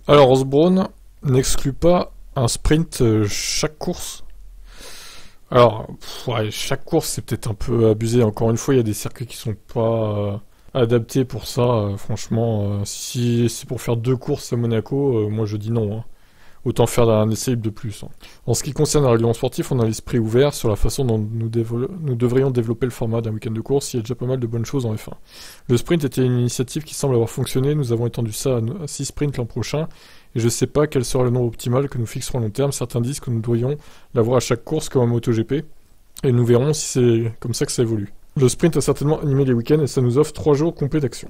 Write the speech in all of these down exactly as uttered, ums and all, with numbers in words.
Alors, Osborne n'exclut pas un sprint euh, chaque course. Alors, pff, ouais, chaque course, c'est peut-être un peu abusé. Encore une fois, il y a des circuits qui sont pas euh, adaptés pour ça. Euh, franchement, euh, si c'est pour faire deux courses à Monaco, euh, moi je dis non, hein. Autant faire un essai libre de plus, hein. En ce qui concerne le règlement sportif, on a l'esprit ouvert sur la façon dont nous, dévo- nous devrions développer le format d'un week-end de course. Il y a déjà pas mal de bonnes choses en F un. Le sprint était une initiative qui semble avoir fonctionné. Nous avons étendu ça à six sprints l'an prochain. Et je sais pas quel sera le nombre optimal que nous fixerons à long terme. Certains disent que nous devrions l'avoir à chaque course comme un MotoGP. Et nous verrons si c'est comme ça que ça évolue. Le sprint a certainement animé les week-ends et ça nous offre trois jours complets d'action.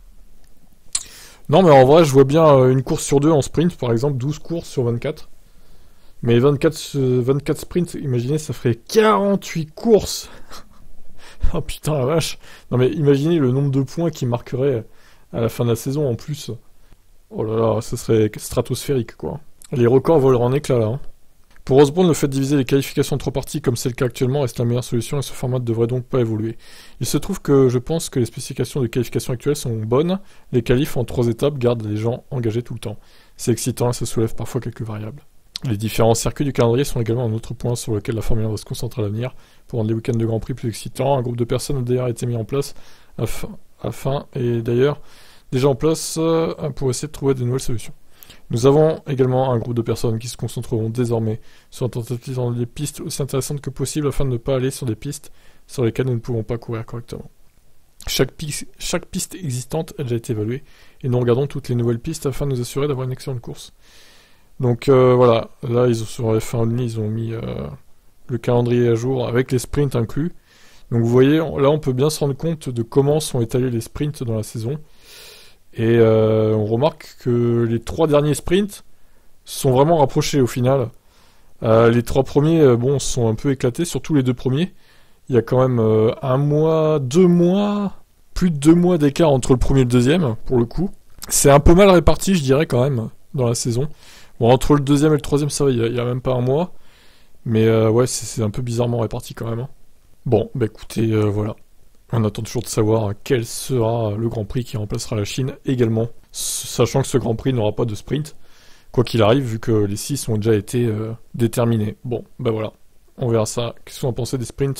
Non, mais en vrai, je vois bien euh, une course sur deux en sprint, par exemple, douze courses sur vingt-quatre. Mais vingt-quatre, euh, vingt-quatre sprints, imaginez, ça ferait quarante-huit courses. Oh putain, la vache. Non, mais imaginez le nombre de points qui marquerait à la fin de la saison en plus. Oh là là, ça serait stratosphérique, quoi. Les records voleraient en éclats, là, hein. Pour Osborne, le fait de diviser les qualifications en trois parties comme c'est le cas actuellement reste la meilleure solution et ce format ne devrait donc pas évoluer. Il se trouve que je pense que les spécifications de qualification actuelles sont bonnes, les qualifs en trois étapes gardent les gens engagés tout le temps. C'est excitant et ça soulève parfois quelques variables. Les différents circuits du calendrier sont également un autre point sur lequel la Formule un va se concentrer à l'avenir pour rendre les week-ends de Grand Prix plus excitants. Un groupe de personnes a d'ailleurs été mis en place afin, afin et d'ailleurs déjà en place euh, pour essayer de trouver de nouvelles solutions. Nous avons également un groupe de personnes qui se concentreront désormais sur la tentative dans des pistes aussi intéressantes que possible afin de ne pas aller sur des pistes sur lesquelles nous ne pouvons pas courir correctement. Chaque, piste, chaque piste existante a déjà été évaluée et nous regardons toutes les nouvelles pistes afin de nous assurer d'avoir une excellente course. Donc euh, voilà, là ils ont, sur F un Only, ils ont mis euh, le calendrier à jour avec les sprints inclus. Donc vous voyez, là on peut bien se rendre compte de comment sont étalés les sprints dans la saison. Et euh, on remarque que les trois derniers sprints sont vraiment rapprochés au final. Euh, les trois premiers, euh, bon, sont un peu éclatés, surtout les deux premiers. Il y a quand même euh, un mois, deux mois, plus de deux mois d'écart entre le premier et le deuxième, pour le coup. C'est un peu mal réparti, je dirais, quand même, dans la saison. Bon, entre le deuxième et le troisième, ça va, il n'y a, a même pas un mois. Mais euh, ouais, c'est, c'est un peu bizarrement réparti quand même, hein. Bon, bah écoutez, euh, voilà. On attend toujours de savoir quel sera le Grand Prix qui remplacera la Chine également, sachant que ce Grand Prix n'aura pas de sprint, quoi qu'il arrive, vu que les six ont déjà été euh, déterminés. Bon, bah voilà, on verra ça. Qu'est-ce que vous en pensez des sprints ?